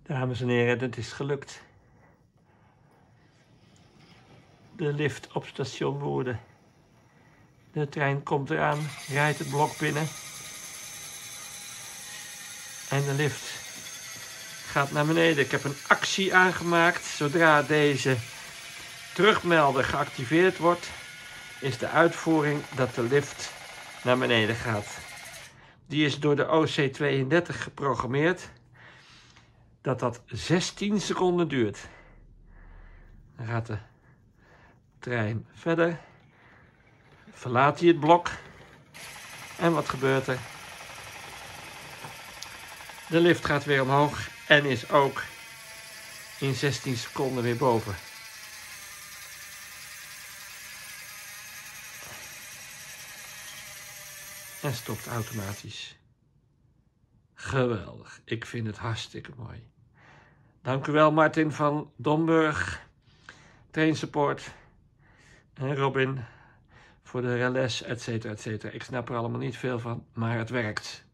Dames en heren, het is gelukt. De lift op station Woerden. De trein komt eraan, rijdt het blok binnen. En de lift gaat naar beneden. Ik heb een actie aangemaakt. Zodra deze terugmelder geactiveerd wordt, is de uitvoering dat de lift naar beneden gaat. Die is door de OC32 geprogrammeerd dat 16 seconden duurt. Dan gaat de trein verder. Verlaat hij het blok. En wat gebeurt er? De lift gaat weer omhoog en is ook in 16 seconden weer boven. En stopt automatisch. Geweldig. Ik vind het hartstikke mooi. Dank u wel, Martin van Domburg, Train Support en Robin voor de relais, etcetera, etcetera. Ik snap er allemaal niet veel van, maar het werkt.